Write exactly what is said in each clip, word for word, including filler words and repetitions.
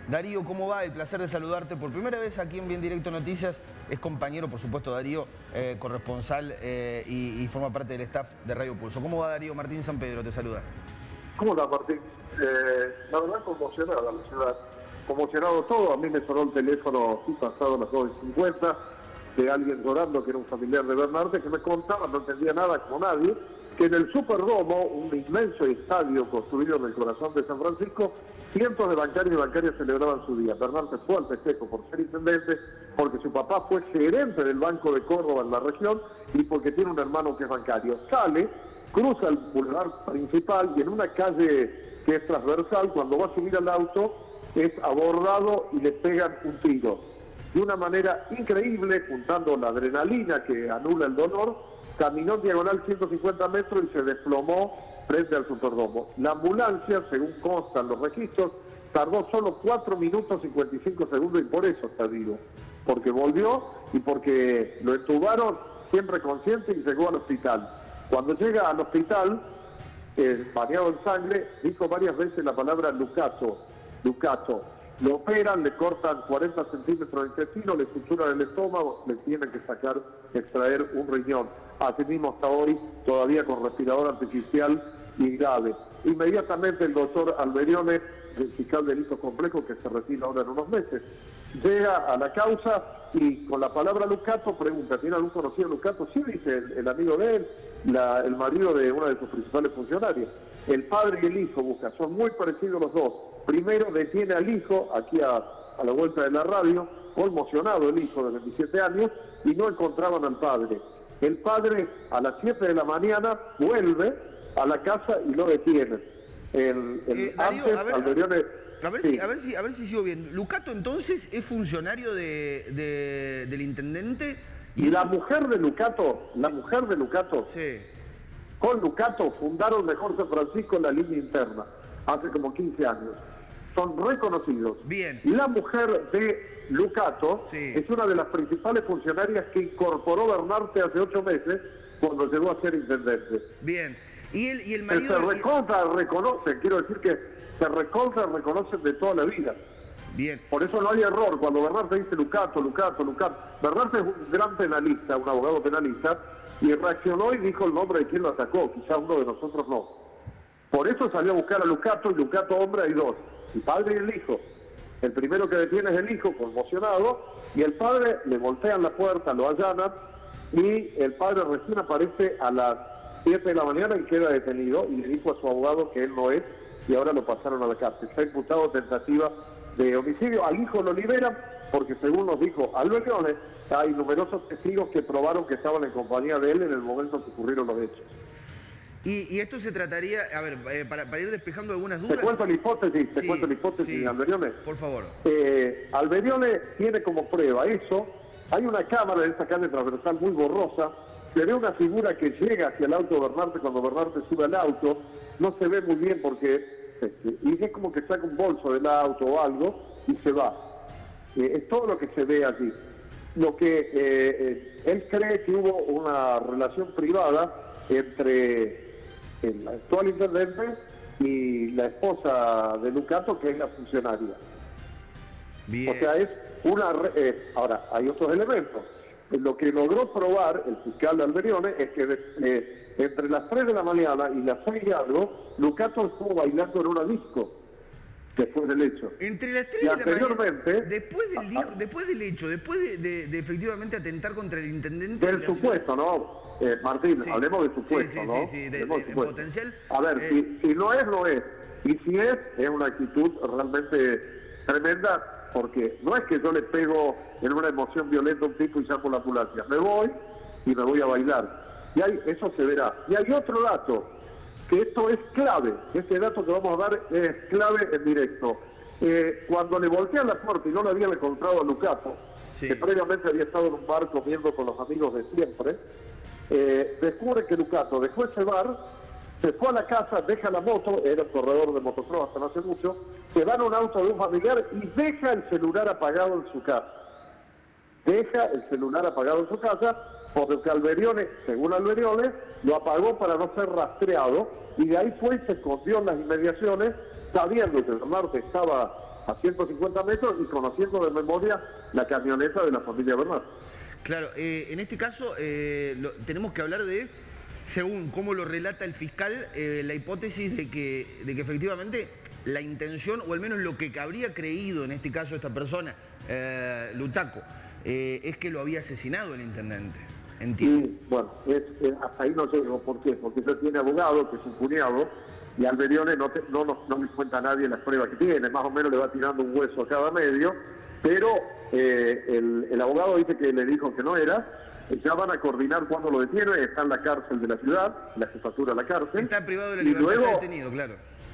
Darío, ¿cómo va? El placer de saludarte por primera vez aquí en Bien Directo Noticias. Es compañero, por supuesto, Darío, eh, corresponsal eh, y, y forma parte del staff de Radio Pulso. ¿Cómo va, Darío? Martín San Pedro te saluda. ¿Cómo está, Martín? Eh, la verdad, conmocionada la ciudad. Conmocionado todo. A mí me sonó el teléfono, sí, pasado las dos y cincuenta, de alguien llorando, que era un familiar de Bernarte, que me contaba, no entendía nada como nadie, que en el Superdomo, un inmenso estadio construido en el corazón de San Francisco, cientos de bancarios y bancarias celebraban su día. Bernarte fue al festejo por ser intendente, porque su papá fue gerente del Banco de Córdoba en la región y porque tiene un hermano que es bancario. Sale, cruza el bulevar principal y en una calle que es transversal, cuando va a subir al auto, es abordado y le pegan un tiro. De una manera increíble, juntando la adrenalina que anula el dolor, caminó en diagonal ciento cincuenta metros y se desplomó frente al Superdomo. La ambulancia, según constan los registros, tardó solo cuatro minutos cincuenta y cinco segundos y por eso está vivo. Porque volvió y porque lo entubaron siempre consciente y llegó al hospital. Cuando llega al hospital, eh, bañado en sangre, dijo varias veces la palabra Lucato, Lucato. Lo operan, le cortan cuarenta centímetros de intestino, le suturan el estómago, le tienen que sacar, extraer un riñón. Asimismo, hasta hoy, todavía con respirador artificial y grave. Inmediatamente el doctor Alberione, el fiscal de delitos complejos, que se retira ahora en unos meses, llega a la causa y con la palabra Lucato pregunta, ¿tiene algún conocido Lucato? Sí, dice el, el amigo de él, la, el marido de una de sus principales funcionarias. El padre y el hijo buscan, son muy parecidos los dos. Primero detiene al hijo, aquí a, a la vuelta de la radio, conmocionado el hijo de veintisiete años, y no encontraban al padre. El padre a las siete de la mañana vuelve a la casa y lo detienen. El, el Eh, Darío, antes, a ver, Alberione, a, ver sí. si, a, ver si, a ver si sigo bien. Lucato entonces es funcionario de, de, del intendente. Y Y la eso... mujer de Lucato, la mujer de Lucato, Sí. con Lucato fundaron Mejor San Francisco en la línea interna, hace como quince años. Son reconocidos. Bien. La mujer de Lucato Sí. es una de las principales funcionarias que incorporó Bernarte hace ocho meses cuando llegó a ser intendente. Bien. Y el, y el Se, marido... se recontra reconocen, quiero decir que se recontra reconocen de toda la vida. Bien. Por eso no hay error. Cuando Bernarte dice Lucato, Lucato, Lucato. Bernarte es un gran penalista, un abogado penalista, y reaccionó y dijo el nombre de quien lo atacó. Quizá uno de nosotros no. Por eso salió a buscar a Lucato, y Lucato hombre hay dos. El padre y el hijo. El primero que detiene es el hijo, conmocionado, y el padre le voltean la puerta, lo allanan, y el padre recién aparece a las siete de la mañana y queda detenido, y le dijo a su abogado que él no es, y ahora lo pasaron a la cárcel. Está imputado tentativa de homicidio. Al hijo lo liberan, porque según nos dijo Alberione, hay numerosos testigos que probaron que estaban en compañía de él en el momento que ocurrieron los hechos. Y, y esto se trataría, a ver, eh, para, para ir despejando algunas dudas... Te cuento la hipótesis, te Sí, cuento la hipótesis sí. de Alberione. Por favor. Eh, Alberione tiene como prueba eso. Hay una cámara en esta calle transversal muy borrosa, se ve una figura que llega hacia el auto de Bernarte cuando Bernarte sube al auto, no se ve muy bien porque, este, y es como que saca un bolso del auto o algo y se va. Eh, es todo lo que se ve allí. Lo que eh, eh, él cree que hubo una relación privada entre el actual intendente y la esposa de Lucato, que es la funcionaria. Bien. O sea, es una... Eh, ahora, hay otros elementos. Lo que logró probar el fiscal de Alberione es que eh, entre las tres de la mañana y las seis y algo, Lucato estuvo bailando en una disco después del hecho. Entre las tres Y de la anteriormente, mañana, después del, a, a, después del hecho, después de, de, de efectivamente atentar contra el intendente... Del supuesto, ¿no? Eh, Martín, sí. hablemos de supuesto, sí, sí, ¿no? Sí, sí, de, de, de, de potencial... A ver, eh, si, si no es, no es. Y si es, es una actitud realmente tremenda, porque no es que yo le pego en una emoción violenta a un tipo y saco la ambulancia. Me voy y me voy a bailar. Y hay, eso se verá. Y hay otro dato, que esto es clave. Este dato que vamos a dar es clave en directo. Eh, cuando le voltean la puerta y no le habían encontrado a Lucato, sí, que previamente había estado en un bar comiendo con los amigos de siempre, eh, descubre que Lucato dejó ese bar, se fue a la casa, deja la moto, era el corredor de motocross hasta no hace mucho, se va en un auto de un familiar y deja el celular apagado en su casa. Deja el celular apagado en su casa, porque Alberione, según Alberione, lo apagó para no ser rastreado, y de ahí fue y se escondió en las inmediaciones, sabiendo que Bernarte estaba a ciento cincuenta metros y conociendo de memoria la camioneta de la familia Bernal. Claro, eh, en este caso eh, lo, tenemos que hablar de, según cómo lo relata el fiscal, eh, la hipótesis de que, de que efectivamente la intención, o al menos lo que habría creído en este caso esta persona, eh, Luchaco, eh, es que lo había asesinado el intendente. Entiendo. Y bueno, es, es, hasta ahí no llego. ¿Por qué? Porque él tiene abogado, que es un cuñado, y Alberione no, te, no, no, no me cuenta a nadie las pruebas que tiene, más o menos le va tirando un hueso a cada medio, pero eh, el, el abogado dice que le dijo que no era, ya van a coordinar cuándo lo detiene, está en la cárcel de la ciudad, la jefatura de la cárcel. Está privado de la y libertad, luego, está detenido, claro.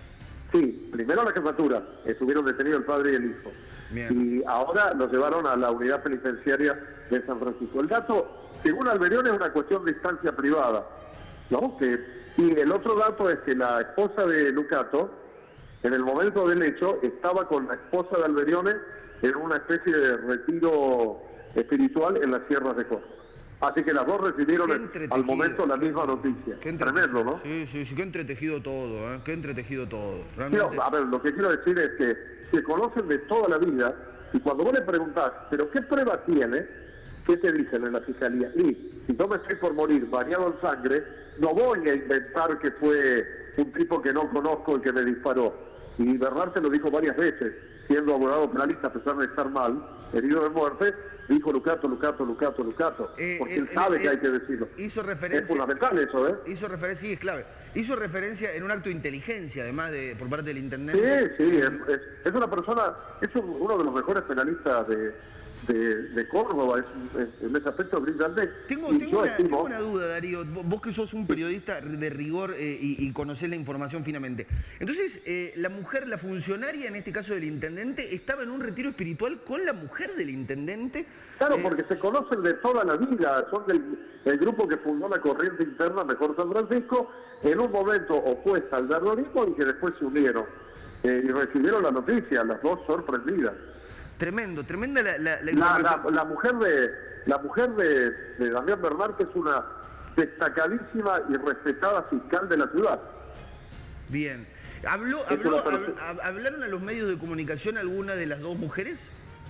Sí, primero la jefatura, estuvieron detenidos el padre y el hijo. Bien. Y ahora lo llevaron a la unidad penitenciaria de San Francisco. El dato, según Alberione, es una cuestión de instancia privada, ¿no? Que, y el otro dato es que la esposa de Lucato, en el momento del hecho, estaba con la esposa de Alberione en una especie de retiro espiritual en las sierras de Córdoba. Así que las dos recibieron al momento la misma noticia. Qué tremendo, ¿no? Sí, sí, sí, qué entretejido todo, ¿eh? Qué entretejido todo. Realmente... Pero, a ver, lo que quiero decir es que se conocen de toda la vida y cuando vos le preguntás, ¿pero qué prueba tiene? ¿Qué te dicen en la fiscalía? Y si yo me estoy por morir bañado en sangre, no voy a inventar que fue un tipo que no conozco el que me disparó. Y Bernal se lo dijo varias veces, siendo abogado penalista, a pesar de estar mal, herido de muerte, dijo Lucato, Lucato, Lucato, Lucato, eh, porque él, él sabe él, que hay que decirlo. Hizo referencia, es fundamental eso, ¿eh? Hizo referencia, sí, es clave. Hizo referencia en un acto de inteligencia, además de por parte del intendente. Sí, sí, es, es, es una persona, es uno de los mejores penalistas de, de, de Córdoba, es, es, en ese aspecto brillante. Tengo, y tengo, yo una, estimo, tengo una duda, Darío, vos que sos un periodista de rigor eh, y, y conocés la información finamente. Entonces, eh, la mujer, la funcionaria, en este caso del intendente, estaba en un retiro espiritual con la mujer del intendente. Claro, eh, porque se conocen de toda la vida, son del el grupo que fundó la corriente interna Mejor San Francisco, en un momento opuesta al terrorismo y que después se unieron. Eh, y recibieron la noticia, las dos sorprendidas. Tremendo, tremenda la, la, la, la, la, la mujer de la mujer de, de Damián Bernal, que es una destacadísima y respetada fiscal de la ciudad. Bien. ¿Habló, habló, hab, ¿Hablaron a los medios de comunicación alguna de las dos mujeres?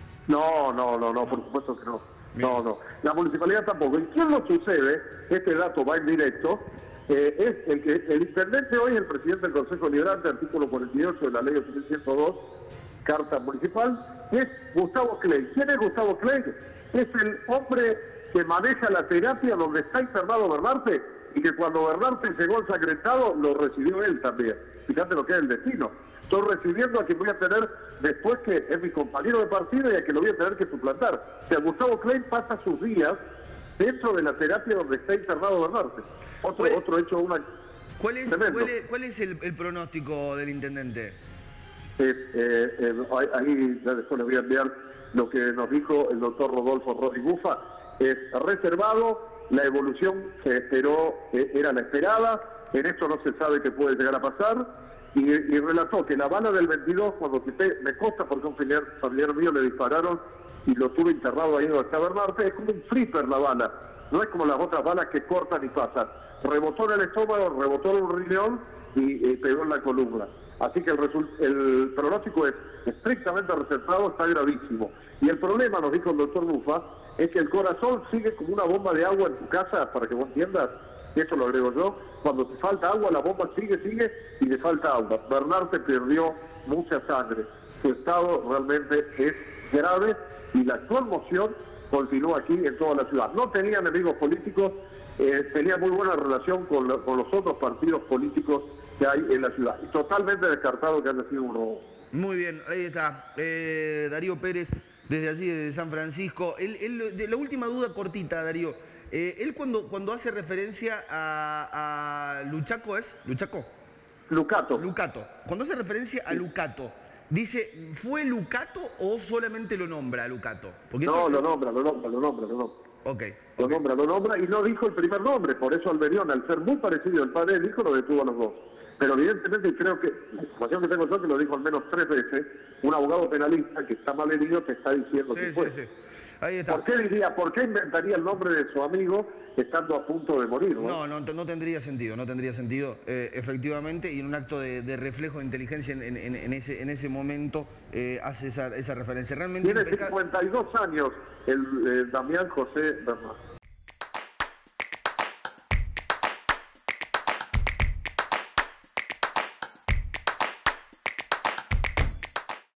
No, no, no, no, por supuesto que no. Bien. No, no. La municipalidad tampoco. ¿Y quién lo sucede? Este dato va en directo. Eh, es el que el intendente hoy es el presidente del Consejo Liberante, artículo cuarenta y ocho de la ley ochocientos dos, carta municipal, es Gustavo Klein. ¿Quién es Gustavo Klein? Es el hombre que maneja la terapia donde está internado Bernarte y que cuando Bernarte llegó ensangrentado lo recibió él también. Fíjate lo que es el destino. Estoy recibiendo a quien voy a tener después, que es mi compañero de partido y a quien lo voy a tener que suplantar. O sea, Gustavo Klein pasa sus días dentro de la terapia donde está internado Bernarte. Otro, otro hecho, una... ¿Cuál es, cuál es, cuál es el, el pronóstico del intendente? Eh, eh, eh, ahí ya después les voy a enviar lo que nos dijo el doctor Rodolfo Rodi Bufa. Es reservado, la evolución se esperó, eh, era la esperada, en esto no se sabe qué puede llegar a pasar, y, y relató que la bala del veintidós, cuando quité, me consta porque un familiar, familiar mío le dispararon y lo tuve internado ahí donde está Bernarte, es como un flipper la bala, no es como las otras balas que cortan y pasan. Rebotó en el estómago, rebotó en un riñón y, y pegó en la columna. Así que el, el pronóstico es estrictamente reservado, está gravísimo. Y el problema, nos dijo el doctor Bufa, es que el corazón sigue como una bomba de agua en tu casa, para que vos entiendas, eso lo agrego yo, cuando te falta agua, la bomba sigue, sigue y le falta agua. Bernarte perdió mucha sangre. Su estado realmente es grave y la conmoción continúa aquí en toda la ciudad. No tenía enemigos políticos, eh, tenía muy buena relación con, lo, con los otros partidos políticos que hay en la ciudad. Y totalmente descartado que haya sido un robo. Muy bien, ahí está. Eh, Darío Pérez, desde allí, desde San Francisco. Él, él, de la última duda cortita, Darío. Eh, él cuando, cuando hace referencia a, a Luchaco, ¿es? ¿Luchaco? Lucato. Lucato. Cuando hace referencia a Lucato, dice, ¿fue Lucato o solamente lo nombra a Lucato? Porque no, esto... lo nombra, lo nombra, lo nombra, lo nombra. Ok. Lo okay. nombra, lo nombra y no dijo el primer nombre, por eso Alberione, al ser muy parecido al padre del hijo, lo detuvo a los dos. Pero evidentemente creo que, la información que tengo yo, que lo dijo al menos tres veces, un abogado penalista que está mal herido te está diciendo sí, que sí, fue. Sí. Ahí está. ¿Por qué diría, por qué inventaría el nombre de su amigo estando a punto de morir? No, no, no, no tendría sentido, no tendría sentido, eh, efectivamente, y en un acto de, de reflejo de inteligencia en, en, en, ese, en ese momento eh, hace esa, esa referencia. Realmente tiene impeca... cincuenta y dos años el, el Damián José Bernardi.